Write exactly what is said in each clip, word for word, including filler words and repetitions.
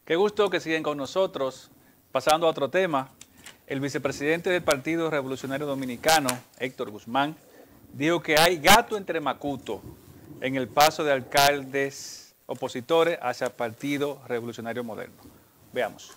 Qué gusto que siguen con nosotros. Pasando a otro tema, el vicepresidente del Partido Revolucionario Dominicano, Héctor Guzmán, dijo que hay gato entre macuto en el paso de alcaldes opositores hacia el Partido Revolucionario Moderno. Veamos.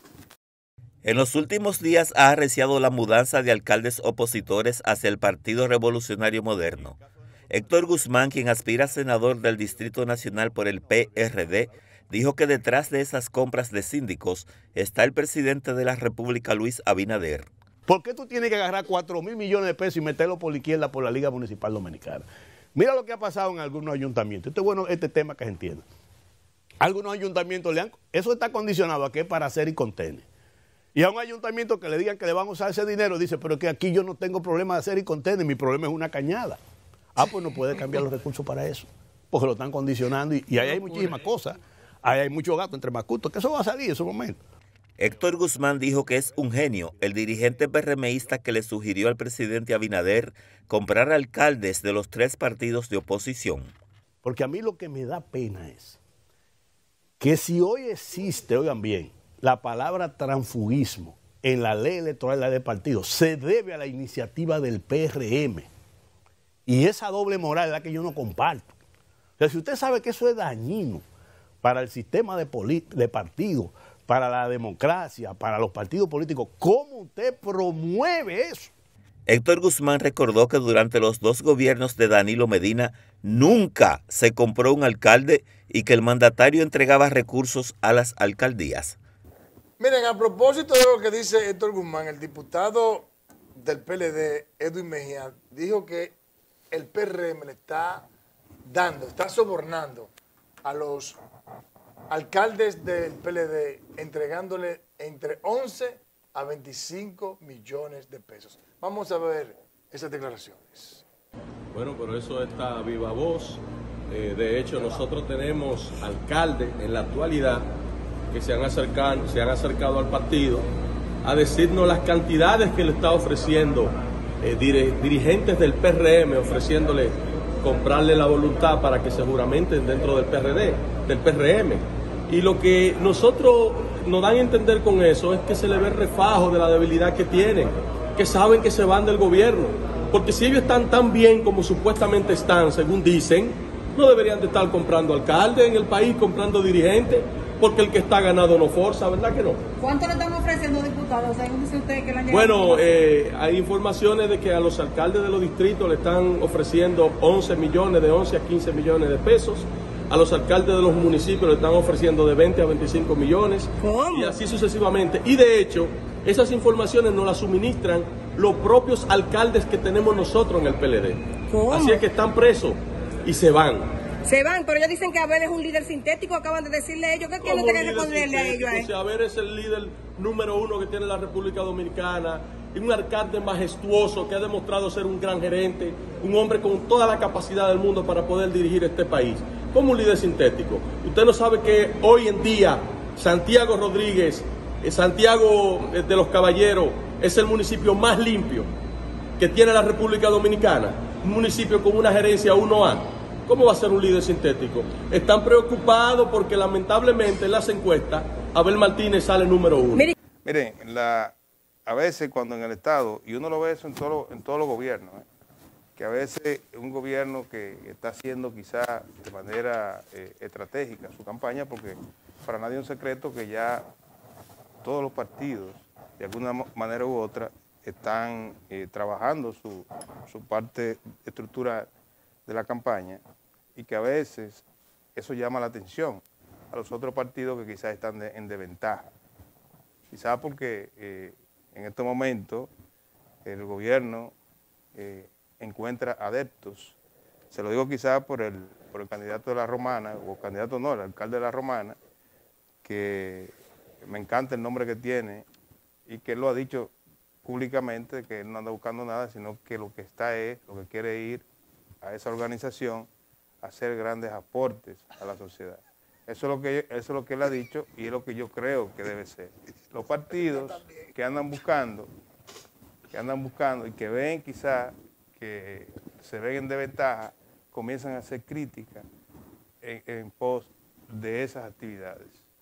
En los últimos días ha arreciado la mudanza de alcaldes opositores hacia el Partido Revolucionario Moderno. Héctor Guzmán, quien aspira a senador del Distrito Nacional por el P R D, dijo que detrás de esas compras de síndicos está el presidente de la República, Luis Abinader. ¿Por qué tú tienes que agarrar cuatro mil millones de pesos y meterlo por la izquierda por la Liga Municipal Dominicana? Mira lo que ha pasado en algunos ayuntamientos. Esto es bueno, este tema que se entienda. Algunos ayuntamientos le han... Eso está condicionado a que es para hacer y contener. Y a un ayuntamiento que le digan que le van a usar ese dinero, dice, pero que aquí yo no tengo problema de hacer y contener, mi problema es una cañada. Ah, pues no puede cambiar los recursos para eso, porque lo están condicionando y, y ahí hay muchísimas cosas. Ahí hay mucho gato entre macutos, que eso va a salir en ese momento. Héctor Guzmán dijo que es un genio el dirigente PRMista que le sugirió al presidente Abinader comprar alcaldes de los tres partidos de oposición. Porque a mí lo que me da pena es que si hoy existe, oigan bien, la palabra transfugismo en la ley electoral de partido se debe a la iniciativa del P R M. Y esa doble moral es la que yo no comparto. O sea, si usted sabe que eso es dañino para el sistema de, de partido, para la democracia, para los partidos políticos, ¿cómo usted promueve eso? Héctor Guzmán recordó que durante los dos gobiernos de Danilo Medina nunca se compró un alcalde y que el mandatario entregaba recursos a las alcaldías. Miren, a propósito de lo que dice Héctor Guzmán, el diputado del P L D, Edwin Mejía, dijo que el P R M le está dando, está sobornando a los alcaldes del P L D, entregándole entre once a veinticinco millones de pesos. Vamos a ver esas declaraciones. Bueno, pero eso está a viva voz. Eh, de hecho, nosotros tenemos alcaldes en la actualidad que se han acercado, se han acercado al partido a decirnos las cantidades que le está ofreciendo eh, dir, dirigentes del P R M, ofreciéndole comprarle la voluntad para que se juramenten dentro del P R D, del P R M. Y lo que nosotros nos dan a entender con eso es que se le ve el refajo de la debilidad que tienen, que saben que se van del gobierno. Porque si ellos están tan bien como supuestamente están, según dicen, no deberían de estar comprando alcaldes en el país, comprando dirigentes, porque el que está ganado no forza, ¿verdad que no? ¿Cuánto le están ofreciendo, diputados? Según dice usted que le han llegado. Bueno, eh, hay informaciones de que a los alcaldes de los distritos le están ofreciendo once millones, de once a quince millones de pesos. A los alcaldes de los municipios le están ofreciendo de veinte a veinticinco millones. ¿Cómo? Y así sucesivamente. Y de hecho, esas informaciones nos las suministran los propios alcaldes que tenemos nosotros en el P L D. ¿Cómo? Así es que están presos y se van. Se van, pero ellos dicen que Abel es un líder sintético, acaban de decirle a ellos. ¿Qué quieren que responderle a ellos? O sea, Abel es el líder número uno que tiene la República Dominicana, y un alcalde majestuoso que ha demostrado ser un gran gerente, un hombre con toda la capacidad del mundo para poder dirigir este país. Como un líder sintético. Usted no sabe que hoy en día Santiago Rodríguez, Santiago de los Caballeros, es el municipio más limpio que tiene la República Dominicana, un municipio con una gerencia uno A. ¿Cómo va a ser un líder sintético? Están preocupados porque lamentablemente en las encuestas Abel Martínez sale número uno. Miren, la, a veces cuando en el Estado, y uno lo ve eso en, todo, en todos los gobiernos, ¿eh? que a veces un gobierno que está haciendo quizá de manera eh, estratégica su campaña, porque para nadie es un secreto que ya todos los partidos, de alguna manera u otra, están eh, trabajando su, su parte estructural de la campaña, y que a veces eso llama la atención a los otros partidos que quizás están de, en desventaja. Quizás porque eh, en estos momentos el gobierno eh, encuentra adeptos, se lo digo quizás por el, por el candidato de la Romana, o candidato no, el alcalde de la Romana, que me encanta el nombre que tiene, y que él lo ha dicho públicamente, que él no anda buscando nada, sino que lo que está es, lo que quiere ir a esa organización, a hacer grandes aportes a la sociedad. Eso es lo que, eso es lo que él ha dicho, y es lo que yo creo que debe ser. Los partidos que andan buscando, que andan buscando y que ven quizás que se ven en desventaja, comienzan a hacer críticas en, en pos de esas actividades.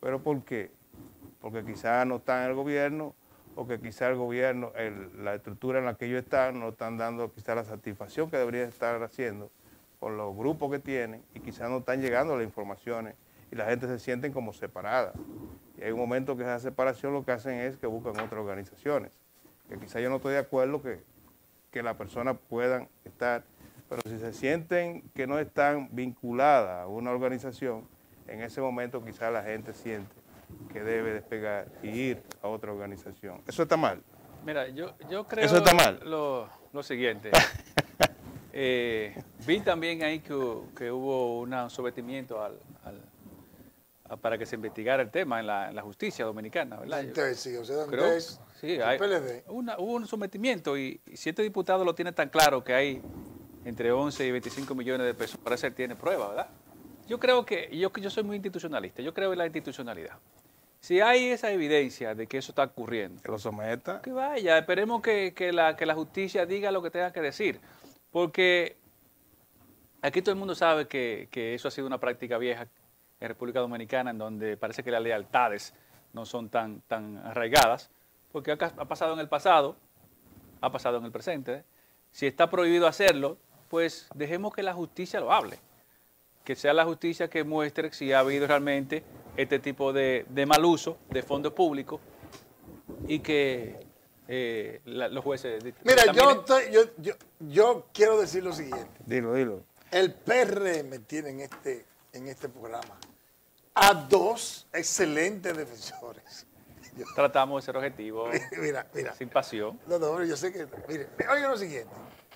¿Pero por qué? Porque quizás no están en el gobierno, o que quizás el gobierno, el, la estructura en la que ellos están, no están dando quizás la satisfacción que deberían estar haciendo con los grupos que tienen, y quizás no están llegando las informaciones, y la gente se sienten como separada. Y hay un momento que esa separación lo que hacen es que buscan otras organizaciones, que quizás yo no estoy de acuerdo que, que las personas puedan estar, pero si se sienten que no están vinculadas a una organización, en ese momento quizás la gente siente que debe despegar y ir a otra organización. ¿Eso está mal? Mira, yo, yo creo ¿Eso está mal? Lo, lo siguiente. eh, vi también ahí que, que hubo un sometimiento al, al, a, para que se investigara el tema en la, en la justicia dominicana, ¿verdad? Entonces, sí, o sea, Creo, es sí, el hay, P L D. Una, hubo un sometimiento y, y si este diputado lo tiene tan claro que hay entre once y veinticinco millones de pesos, parece que tiene prueba, ¿verdad? Yo creo que, yo, yo soy muy institucionalista, yo creo en la institucionalidad. Si hay esa evidencia de que eso está ocurriendo, Que lo someta. que vaya, esperemos que, que, la, que la justicia diga lo que tenga que decir, porque aquí todo el mundo sabe que, que eso ha sido una práctica vieja en República Dominicana, en donde parece que las lealtades no son tan, tan arraigadas, porque ha, ha pasado en el pasado, ha pasado en el presente. Si está prohibido hacerlo, pues dejemos que la justicia lo hable, que sea la justicia que muestre si ha habido realmente este tipo de, de mal uso de fondos públicos y que eh, la, los jueces... Mira, yo, estoy, yo, yo, yo quiero decir lo siguiente. Dilo, dilo. El P R M tiene en este, en este programa a dos excelentes defensores. Yo, Tratamos de ser objetivos, mira, mira. sin pasión. No, no, yo sé que... Mire, oigan lo siguiente.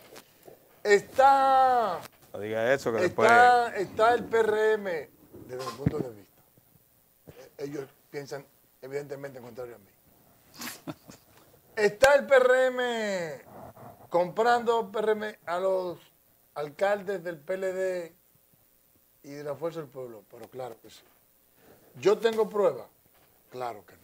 Está... No diga eso, que después... Está, está el P R M desde mi punto de vista. Ellos piensan evidentemente en contrario a mí. Está el P R M comprando P R M a los alcaldes del P L D y de la Fuerza del Pueblo, pero claro que sí. Yo tengo pruebas, claro que no.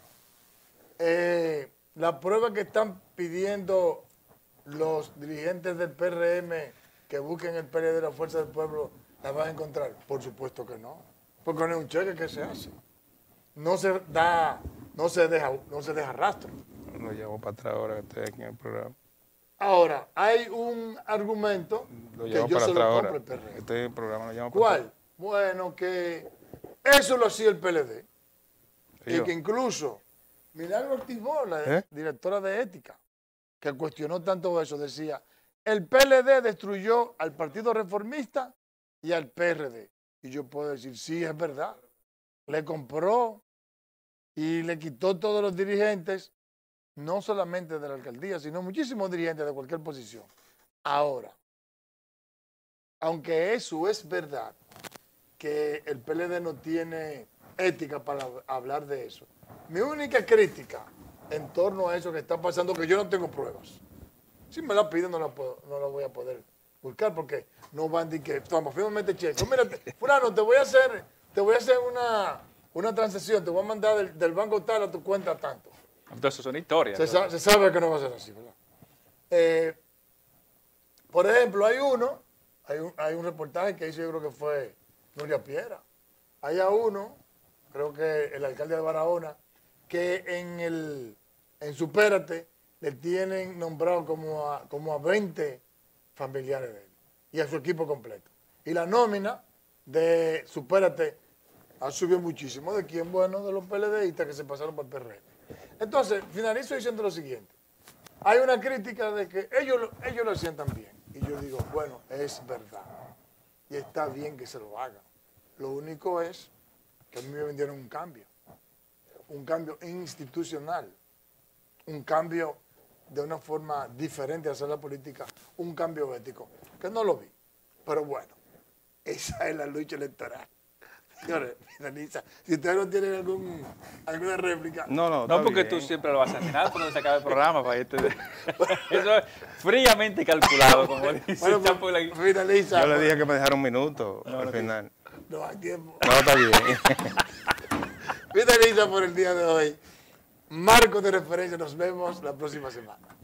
Eh, la prueba que están pidiendo los dirigentes del P R M que busquen el P L D de la Fuerza del Pueblo, ¿la van a encontrar? Por supuesto que no, porque no es un cheque que se hace. No se da, no se deja, no se deja rastro. Lo llevo para atrás ahora que estoy aquí en el programa. Ahora, hay un argumento Lo que llevo yo para se atrás lo ahora. compro el P R M. Estoy en el programa, lo llamo para ¿Cuál? atrás. Bueno, que eso lo hacía el P L D. Sí, Y yo. que incluso Milagro Ortiz Bola, ¿Eh? directora de ética, que cuestionó tanto eso, decía, el P L D destruyó al Partido Reformista y al P R D. Y yo puedo decir, sí, es verdad. Le compró y le quitó todos los dirigentes, no solamente de la alcaldía, sino muchísimos dirigentes de cualquier posición. Ahora, aunque eso es verdad, que el P L D no tiene ética para hablar de eso, mi única crítica en torno a eso que está pasando, que yo no tengo pruebas. Si me la piden, no la, puedo, no la voy a poder buscar, porque no van a decir que, toma, fírmame este cheque. Mira, fulano, te voy a hacer, te voy a hacer una, una transacción, te voy a mandar del, del banco tal a tu cuenta tanto. Entonces son historias. Se sabe, se sabe que no va a ser así, ¿verdad? Eh, por ejemplo, hay uno, hay un, hay un reportaje que hizo, yo creo que fue Nuria Piera. Hay a uno, creo que el alcalde de Barahona, que en el en Supérate le tienen nombrado como a, como a veinte familiares de él y a su equipo completo. Y la nómina de Supérate ha subido muchísimo. ¿De quién? Bueno, de los PLDistas que se pasaron por el P R M. Entonces, finalizo diciendo lo siguiente. Hay una crítica de que ellos, lo- ellos lo sientan bien. Y yo digo, bueno, es verdad. Y está bien que se lo hagan. Lo único es que a mí me vendieron un cambio. Un cambio institucional. Un cambio de una forma diferente de hacer la política. Un cambio ético. Que no lo vi. Pero bueno, esa es la lucha electoral. Señores, finaliza. Si ustedes no tienen algún, alguna réplica. No, no, No, está porque bien. tú siempre lo vas a final cuando se acabe el programa. Para este... Eso es fríamente calculado, como dice Bueno, pues, Chapo. la- finaliza. Yo le dije que me dejara un minuto al final. No hay tiempo. No, está bien. Finaliza por el día de hoy. Marco de referencia. Nos vemos la próxima semana.